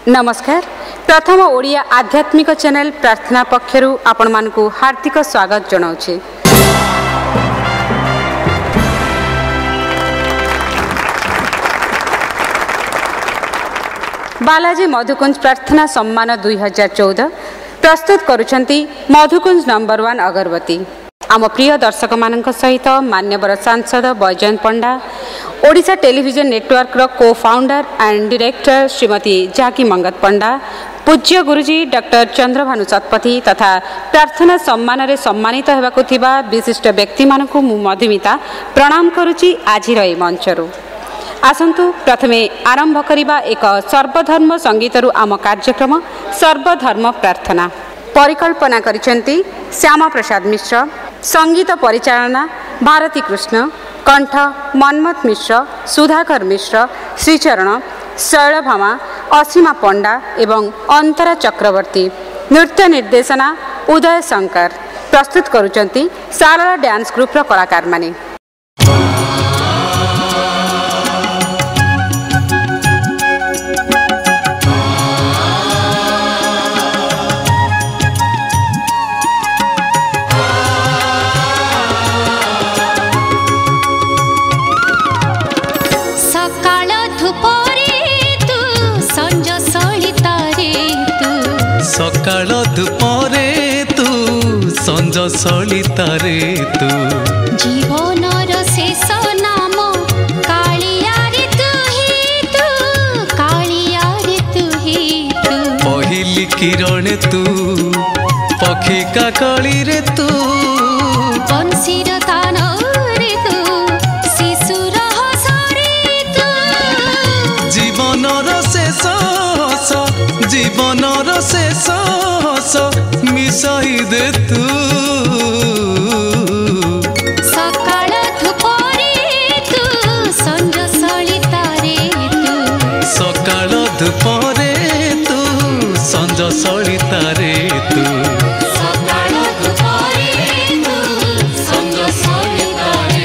नमस्कार। प्रथम ओडिया आध्यात्मिक चैनल प्रार्थना पक्षरु आपण मानकु हार्दिक स्वागत जनाउछे। बालाजी मधुकुंज प्रार्थना सम्मान 2014 प्रस्तुत करुछंती मधुकुंज नंबर 1 अगरबत्ती। आम प्रिय दर्शक मानक सहित मान्यवर सांसद बैजयंत पंडा, ओडिशा टेलीविजन नेटवर्क रो को फाउंडर एंड डायरेक्टर श्रीमती जाकी मंगत पंडा, पूज्य गुरुजी डॉक्टर चंद्रभानु शतपथी तथा प्रार्थना सम्मान रे सम्मानित हेबाकु थिबा विशिष्ट व्यक्ति मानकु मु मधुमिता प्रणाम करुची आजिर ए मंचरु। आसंतु प्रथमे आरंभ करिबा एक सर्वधर्म संगीतरु आम कार्यक्रम सर्वधर्म प्रार्थना। परिकल्पना करिसेंती श्यामा प्रसाद मिश्र, संगीत परिचालना भारती कृष्ण, कंठ मनमथ मिश्र, सुधाकर मिश्र, श्रीचरण, शैलभामा, असीमा पंडा एवं अंतरा चक्रवर्ती। नृत्य निर्देशना उदय शंकर। प्रस्तुत करुचंती सारला डांस ग्रुप रो कलाकार माने। सकाळ धूपरे तू संज सलितारे तू जीवनर शेष नाम कालिया रे तू पहिली किरण तू पक्षी काकली रे तू बंशीर तान रे तू शिशुर हसरे तू जीवनर शेष जीवनर शेष मिसाई दे तू सकाळ धूपरे तू संज सलितारे तू सकाळ धूपरे तू संज सलितारे तू सकाळ धूपरे तू संज सलितारे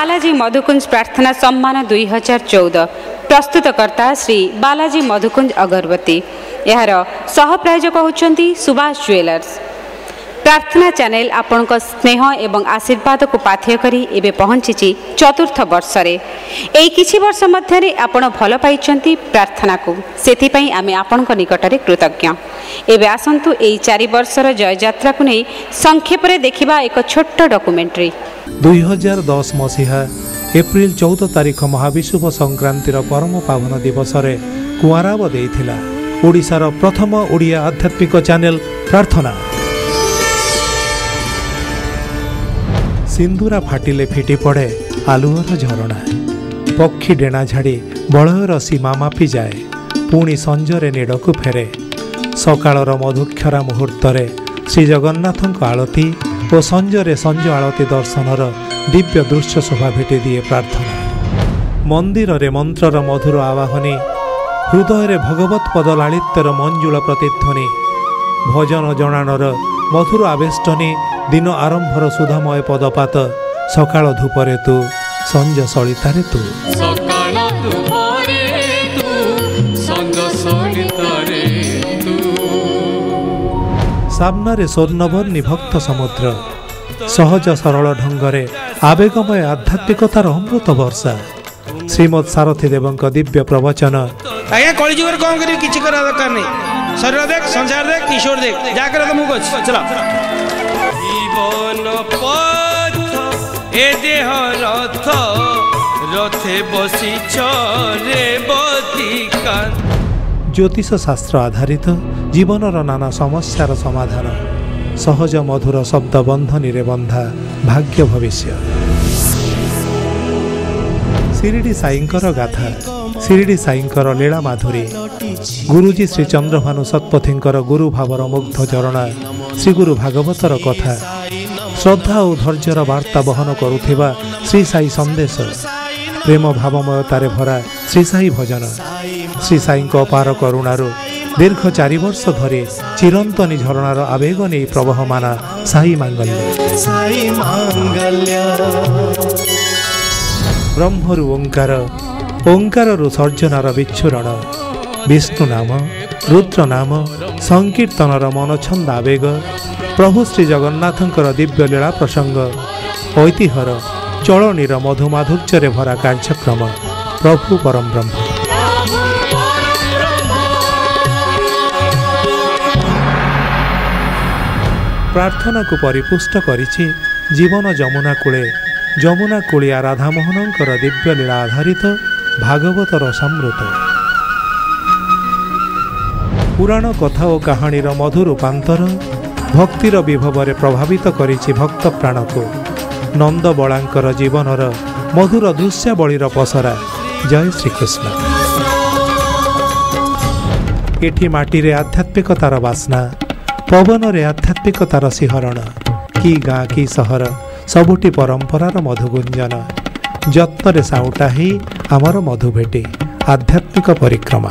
बालाजी मधुकुंज प्रार्थना सम्मान 2014 प्रस्तुतकर्ता श्री बालाजी मधुकुंज अगरबती यार सह प्रायोजक होचंती सुभाष ज्वेलर्स। प्रार्थना चैनल आपण स्नेह एवं आशीर्वाद को पाथ्य करी एबे पहुंची चतुर्थ वर्ष रे। एई किछि वर्ष मध्य आपण भल पाइछंती प्रार्थना को सेथिपई आमे आपण निकट रे कृतज्ञ। एबे आसंतु एई 4 वर्षर जय यात्रा को नै संक्षेप रे देखिबा एक छोट डॉक्यूमेंट्री। 2010 मसीहा एप्रिल 14 तारिख महाविषुव संक्रांतिर परम पावन दिवस रे कुआराव देइथिला ओडिशार प्रथम ओडिया आध्यात्मिक चैनल प्रार्थना। सिंदूरा फाटिले फिटी पड़े आलुअर झरणा पक्षी डेणा झाड़ी बलयर सीमा मापी जाए पुणी संजरे निड़कू फेरे सकाळर मधुक्षरा मुहूर्त श्री जगन्नाथ आलती और संजरे संज आलती दर्शनर दिव्य दृश्य शोभा भेटी दिए प्रार्थना। मंदिर रे मंत्रर मधुर आवाहनी हृदय भगवत पद लालित्यर मंजुल प्रतिध्वनि भजन जणाणर मधुर आवेष्टनी दिन आरंभर सुधामय पदपात सकाळ धूपरे तू संज सलितारे तू सकाळ धूपरे तू संज सलितारे तू सामनारे स्वर्णवर्णी भक्त समुद्र सहज सरल ढंगरे आवेगमय आध्यात्मिकतार अमृत वर्षा श्रीमद सारथी देवଙ୍କ दिव्य प्रवचन। आज्ञा कलिजुगर कौन करी किछि करा दरकार नहीं शरीर देख संसार देख ईश्वर देख जाकर तो मुख चला जीवन पथ ए देह रथ रथे बसी चरे बधिका। ज्योतिष शास्त्र आधारित जीवनर नाना समस्यार समाधान सहज मधुर शब्द बंधनी रे बंधा भाग्य भविष्य। शिरडी साईंकर गाथा शिरडी साईंकर लीला माधुरी गुरुजी श्री चंद्रभानु सतपथींकर गुरु भावर मुग्ध चरणा श्री गुरु भागवतर कथा श्रद्धा और धैर्यर वार्ता बहन करुथिबा श्री साई संदेश प्रेम भावमयतारे भरा श्री साई भजन श्री साई अपार करुणारू दीर्घ 4 वर्ष धरी चिरंतनी झरणार आवेग नहीं प्रवहमाना साई मांगल्य ब्रह्मरु ओंकार ओंकारु सर्जनार विच्छुरण विष्णु नाम रुद्र नाम संकीर्तनर मनछंद आवेग प्रभु श्री जगन्नाथंकर दिव्य लीला प्रसंग ऐतिह्यर चलनीर मधुमाधुर्य भरा कार्यक्रम प्रभु परम ब्रह्म। प्रार्थना को परिपुष्ट करिछि जीवन जमुना कूलिया राधामोहनंकर दिव्य लीला आधारित भागवतर समृत पुराण कथा और कहानीर मधुर रूपांतर भक्तिर विभव प्रभावित करिछि भक्त प्राण को नंद बलांकर जीवनर मधुर दृश्यावलीर पसरा। जय श्रीकृष्ण। एठी माटी आध्यात्मिकतार बास्ना पवन रे आध्यात्मिकतार सिहरण की गाँ की सहर सबुटी परंपरार मधुगुंजन जत्न साउटा ही आमर मधु भेटी आध्यात्मिक परिक्रमा।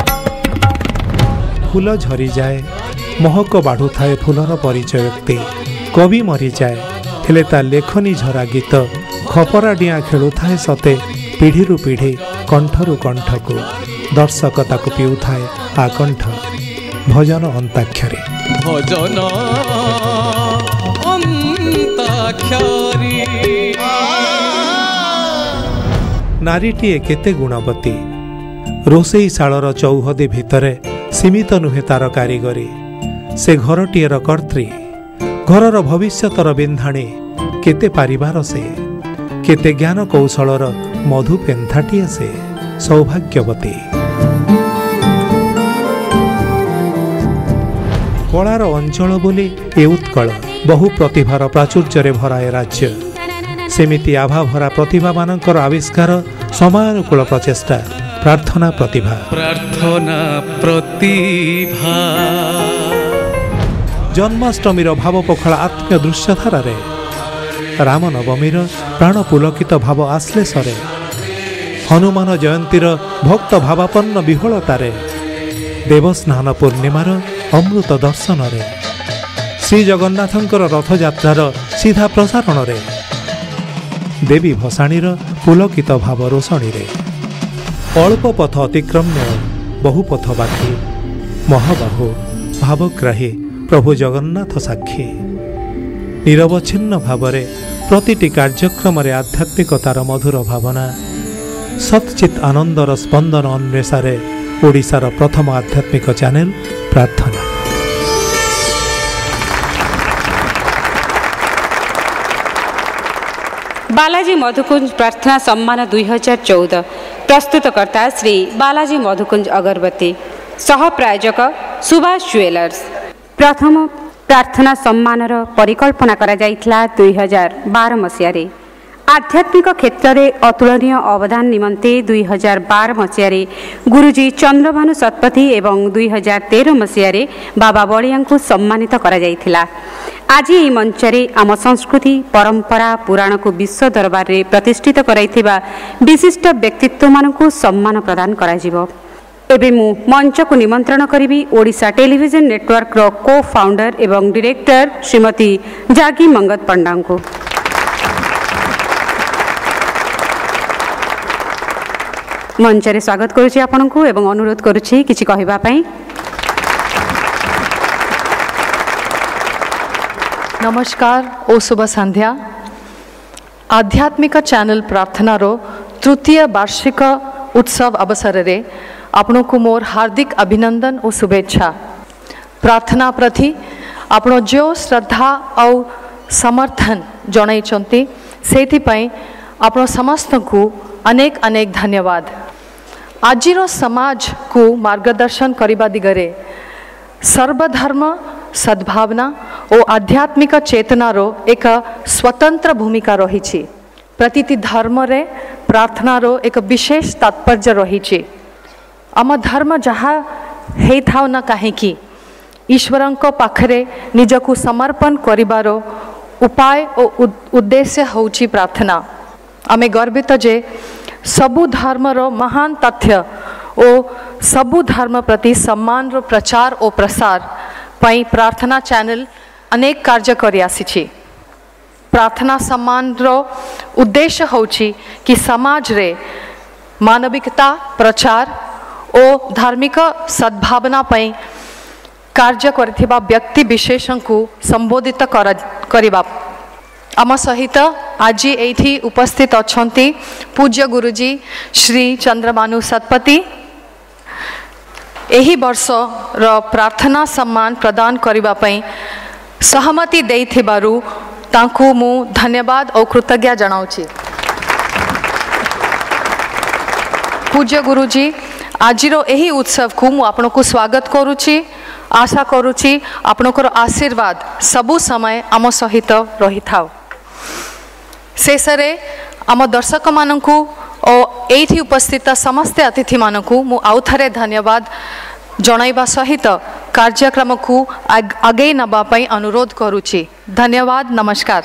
फूल झरी जाए महक बाढ़ू थाए फूलर परिचय व्यक्ति कवि मरी जाए हेले ता लेखनी झरा गीत खपरा डिया खेलु थाए सते पीढ़ी पीढ़ी कंठरु कंठ को दर्शक ताकु पिउ थाए आकंठ भजन अंताक्षरी भजन नारीटीए केते गुणवती रोसई शालर चौहदी भितरे सीमित नुहे तार कारीगरी से घरटीएर कर्त्री घरर भविष्यतर बिंधाणी केते पारिबार से केते ज्ञान कौशलर मधु पेंथाटीए से सौभाग्यवती कलार अंचल बोली ए उत्कल बहु प्रतिभार प्राचुर्य भराए राज्य सेमिति आभा भरा प्रतिभा मानकर आविष्कार समानुकूल प्रचेष्टा प्रार्थना प्रतिभा जन्माष्टमीर भाव पखला आत्मीय दृश्यधारा रामनवमीर प्राण पुलकित भाव आश्लेषरे हनुमान जयंतीर भक्त भावापन्न विह्वलतारे देवस्नान पूर्णिमार अमृत दर्शन श्री जगन्नाथंकर रथयात्रार सीधा प्रसारण ଦେବୀ ଭସାଣୀର ପୁଲକିତ ଭାବ ରୋଷଣୀରେ। ଅଳ୍ପ ପଥ ଅତିକ୍ରମ୍ୟ ବହୁ ପଥ ବାକି, ମହାବାହୁ ଭାବଗ୍ରାହୀ ପ୍ରଭୁ ଜଗନ୍ନାଥ ସାକ୍ଷୀ। ନିରବଚ୍ଛିନ୍ନ ଭାବରେ ପ୍ରତିଟି କାର୍ଯ୍ୟକ୍ରମରେ ଆଧ୍ୟାତ୍ମିକତାର ମଧୁର ଭାବନା। ସତ୍ଚିତ୍ ଆନନ୍ଦର ସ୍ପନ୍ଦନ ଅନ୍ୱେଷାରେ ଓଡ଼ିଶାର ପ୍ରଥମ ଆଧ୍ୟାତ୍ମିକ ଚ୍ୟାନେଲ ପ୍ରାର୍ଥନା। बालाजी मधुकुंज प्रार्थना सम्मान 2014 प्रस्तुतकर्ता श्री बालाजी मधुकुंज अगरबत्ती, सह प्रायोजक सुभाष ज्वेलर्स। प्रथम प्रार्थना सम्मानर परिकल्पना करा जाइथिला 2012 मसियारे। आध्यात्मिक क्षेत्र में अतुलनीय अवदान निमंते 2012 मसियारे गुरुजी चंद्रभानु शतपथी एवं 2013 मसियारे बाबा बलिया को सम्मानित करा जाइथिला। आज यह मंचरे आम संस्कृति परंपरा पुराण को विश्व दरबार में प्रतिष्ठित कराइथिबा विशिष्ट व्यक्तित्व मानकु सम्मान प्रदान करा जिवो। एबे मु मंच को निमंत्रण करी ओडिशा टेलीविजन नेटवर्क रो को फाउंडर एवं डायरेक्टर श्रीमती जागी मंगत पंडा को। मंचरे स्वागत करुछि आपनकु एवं अनुरोध करुछि किछि कहिबा पई। नमस्कार ओ शुभ संध्या। आध्यात्मिक चैनल प्रार्थनार तृतीय वार्षिक उत्सव अवसर रे आपन को मोर हार्दिक अभिनंदन और शुभेच्छा। प्रार्थना प्रति आपण जो श्रद्धा और समर्थन जणाइछंती सेथिपई आपण समस्त को अनेक अनेक धन्यवाद। आजिर समाज को मार्गदर्शन करिबा दिगरे सर्वधर्म सद्भावना और आध्यात्मिक चेतनार एक स्वतंत्र भूमिका रही। प्रतिटी धर्म रे प्रार्थनार एक विशेष तात्पर्य रही। आम धर्म जहाँ है थाउ ना कहीं ईश्वरंक पाखरे निजकु समर्पण करिबार उपाय और उद्देश्य होउची प्रार्थना। आमे गर्वित जे सबु धर्मर महान तथ्य और सबु धर्म प्रति सम्मान रो प्रचार और प्रसार पई प्रार्थना चैनल अनेक कार्य करि आसीछि। प्रार्थना सम्मान रो उद्देश्य होउछि कि समाज रे मानविकता प्रचार और धार्मिक सद्भावना पई कार्य करथिबा व्यक्ति विशेषण को संबोधित करिबा। आम सहित आज एठी उपस्थित अछंती पूज्य गुरुजी श्री चंद्रभानु शतपथी। एही वर्ष र प्रार्थना सम्मान प्रदान करिबा पई सहमति देइथिबारु तांकु मु धन्यवाद और कृतज्ञता जनाउछि। पूज्य गुरुजी आजिर एही उत्सव को मु आपनको स्वागत करुछि। आशा करुछि आपनकर आशीर्वाद सबु समय आम सहित रही थाउ। शेषरे आम दर्शक मानकु और एठी उपस्थित समस्त अतिथि मानकु मु आउ थरे धन्यवाद जणाइबा सहित कार्यक्रम को आगे नबा पई अनुरोध करुछि। धन्यवाद। नमस्कार।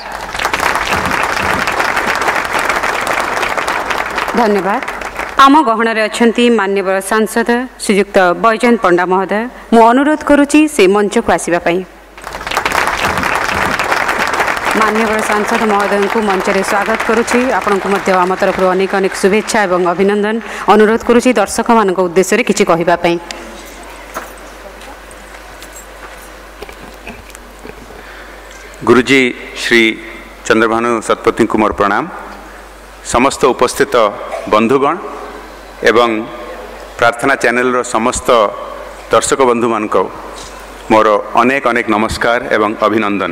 धन्यवाद। आम गहन अच्छा मान्यवर सांसद श्रीयुक्त बैजयंत पंडा महोदय मु अनुरोध करुछि से मंच को आसवाई। मान्यवर सांसद महोदय को मंच रे स्वागत करुछि। आपन को मध्य आम तरफ अनेक अनेक शुभेच्छा एवं अभिनंदन अनुरोध करुछि दर्शक मान उद्देश्य रे किछि कहिबा पई। गुरुजी श्री चंद्रभानु शतपथी को मोर प्रणाम। समस्त उपस्थित बंधुगण एवं प्रार्थना चैनल समस्त दर्शक बंधु मान मोर अनेक अनेक नमस्कार एवं अभिनंदन।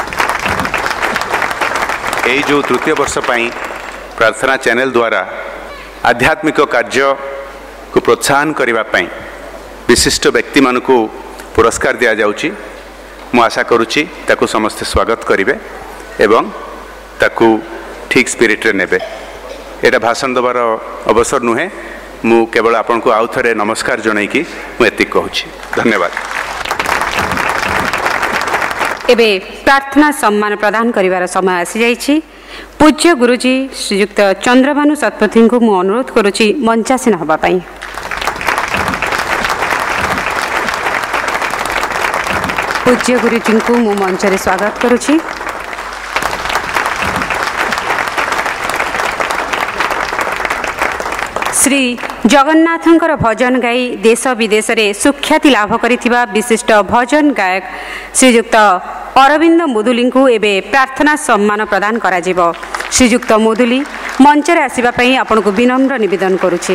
यही जो तृतीय वर्ष पाई प्रार्थना चैनल द्वारा आध्यात्मिक कार्य को प्रोत्साहन करने विशिष्ट व्यक्ति मान को पुरस्कार दि जाउची। मु आशा करुच्ची ताकू समस्ते स्वागत करेंगे एवं ताकू ठीक स्पिरिट रे नेबे। एटा भाषण देवार अवसर नुहे, मु केवल आपन को आउ थरे नमस्कार जनईकी मु एतिक कहूची। धन्यवाद। एबे प्रार्थना सम्मान प्रदान करिवार समय आसी जाइछि। पूज्य गुरुजी श्रीयुक्त चंद्रभानु शतपथी को मु अनुरोध करुछि मंचासीन हबा पई। पूज्य गुरुजी को मु मंच रे स्वागत करुछि। श्री जगन्नाथंकर भजन गाई देश विदेश में सुख्याति लाभ करिथिबा विशिष्ट भजन गायक श्रीयुक्त अरविंद मुदुली को एबे प्रार्थना सम्मान प्रदान करा जिवो। श्रीयुक्त मुदुली मंच रे आसीबा पई आपन को विनम्र निवेदन करूछि।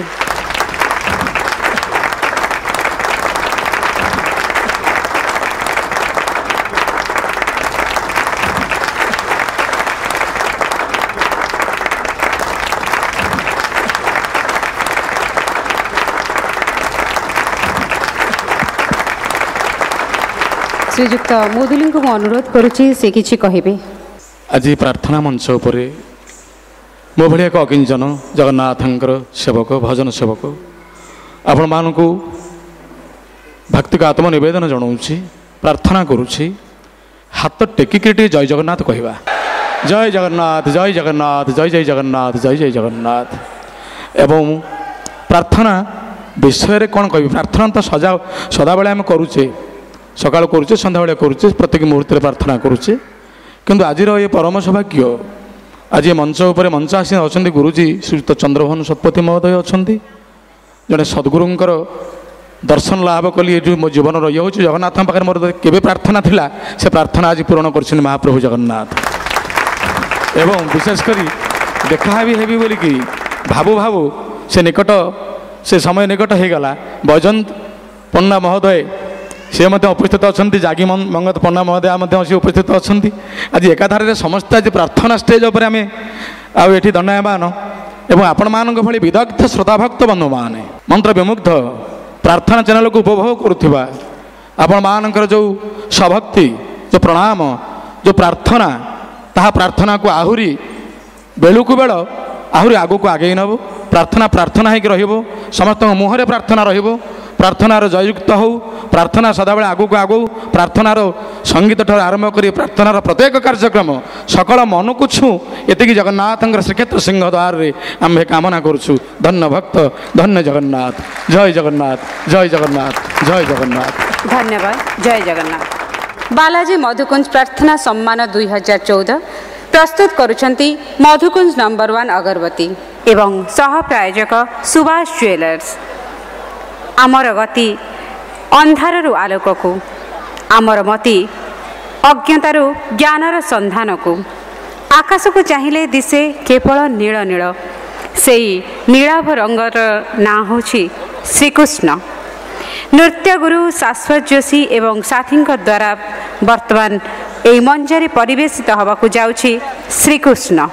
श्रीयुक्त मुदुली को अनुरोध करुछि से किछि कहिबे। आज प्रार्थना मंच उपर मो भाई एक अकिंचन जगन्नाथंकर सेवक भजन सेवक आपण मानक भक्ति का आत्मनिवेदन जनाऊँगी प्रार्थना करुछि हाथ टेकिक जय जगन्नाथ कहवा जय जगन्नाथ जय जगन्नाथ जय जय जगन्नाथ जय जय जगन्नाथ। एवं प्रार्थना विषय कौन कह प्रार्थना तो सदाबले आम करुचे सकाल करुचे सन्ध्या करुचे प्रत्येक मुहूर्त प्रार्थना करुचे किंतु आज ये परम सौभाग्य आज मंच उपर मंच आसी अच्छा गुरुजी श्रीयुक्त चंद्रभन शतपथी महोदय अच्छा जड़े सद्गुरुंर दर्शन लाभ कली ये मो जीवन रही हूँ जगन्नाथ पाखे मोर केवे प्रार्थना थिला से प्रार्थना आज पूरण कर महाप्रभु जगन्नाथ। एवं विशेषकर देखा भी हेबी बोलिकी भावु भावु से निकट से समय निकट हो गला बैजयंत पन्ना महोदय सी मत उपस्थित अच्छा जागी मंगत पन्ना महोदय उपस्थित अच्छा आज एकाधारे समस्त आज प्रार्थना स्टेज उपर आम आठी दंडायमान एवं आपण मान भली विदग्ध श्रोताभक्त बंधु मान मंत्र विमुग्ध प्रार्थना चैनल को उपभोग करुवा आपण मानकर जो सभक्ति जो प्रणाम जो प्रार्थना ताहा प्रार्थना को आहुरी बेलू को बेल आहुरी आगू को आगे नब प्रार्थना प्रार्थना होकर रहिबो समस्त मुहरे प्रार्थना रहिबो प्रार्थनार जययुक्त हो प्रार्थना सदाबले आगू को आगू प्रार्थनार संगीत ठार आरंभ कर प्रार्थनार प्रत्येक कार्यक्रम सकल मन को छू एति जगन्नाथ श्रीक्षेत्र सिंहद्वार आम्भे कामना करुछु। धन्य भक्त धन्य जगन्नाथ जय जगन्नाथ जय जगन्नाथ जय जगन्नाथ। धन्यवाद जय जगन्नाथ। बालाजी मधुकुंज प्रार्थना सम्मान 2014 प्रस्तुत करुछंती मधुकुंज नंबर 1 अगरबत्ती एवं सह प्रायोजक सुभाष ज्वेलर्स। आमर गति अंधारु आलोक को आमर मति अज्ञतारु ज्ञानर संधान को आकाश को चाहिए दिशे केवल नील नील से नीलाभ रंगर ना होछि श्रीकृष्ण। नृत्य गुरु शाश्वत जोशी एवं साथी द्वारा वर्तमान यह मंचरे परिवेशित होबाकु जाउछि श्रीकृष्ण।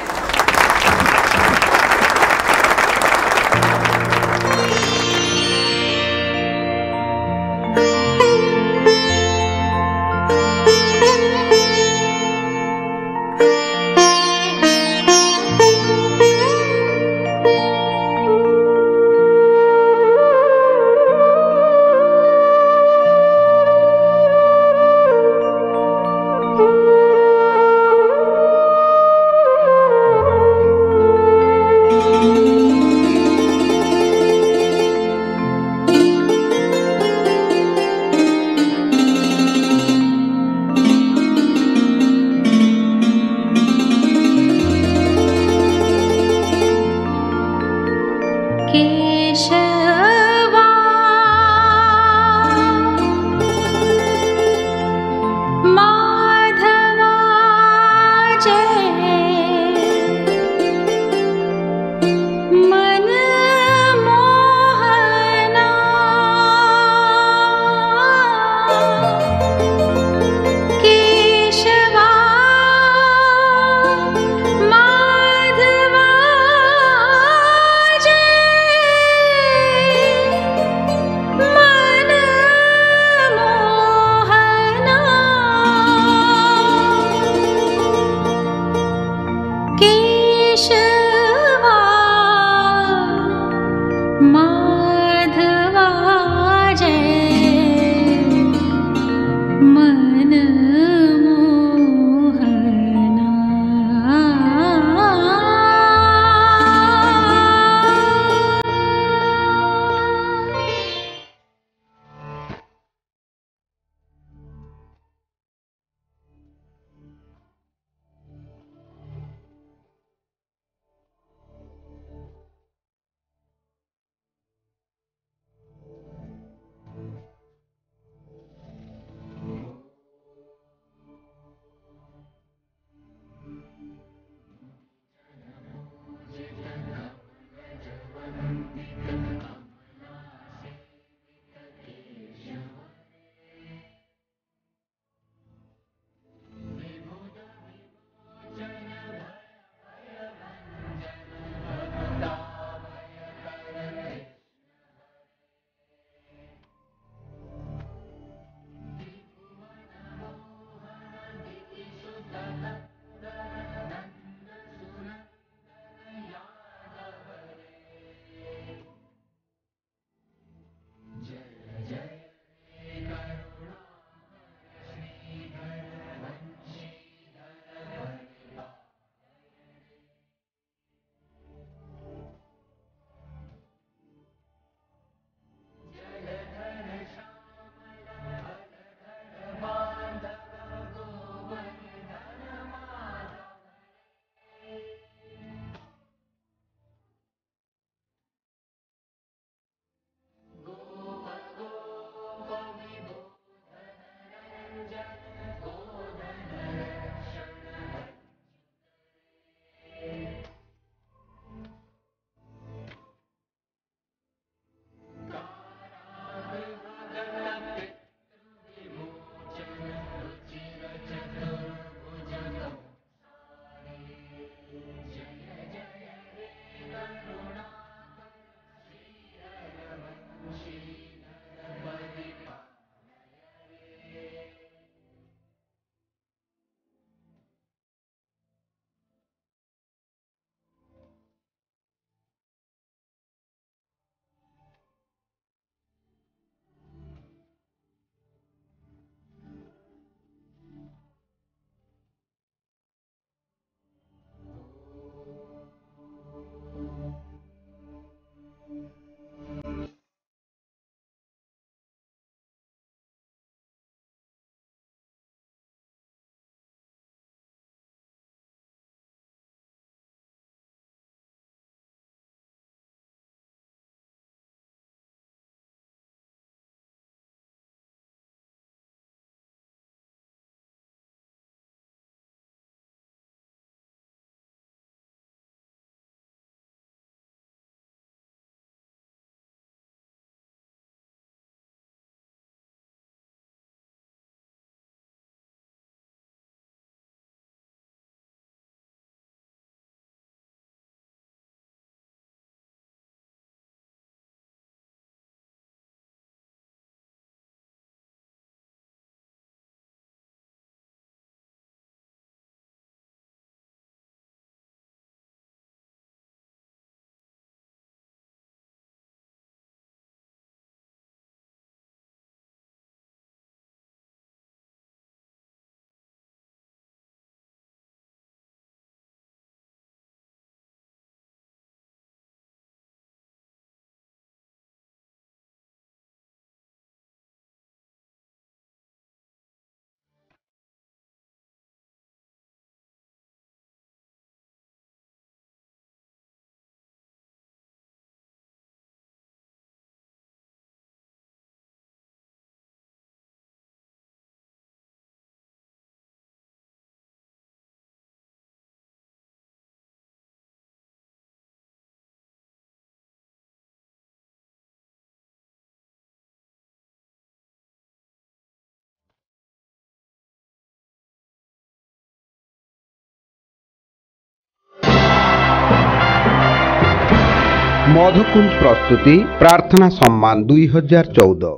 मधुकुंज प्रस्तुति प्रार्थना सम्मान 2014।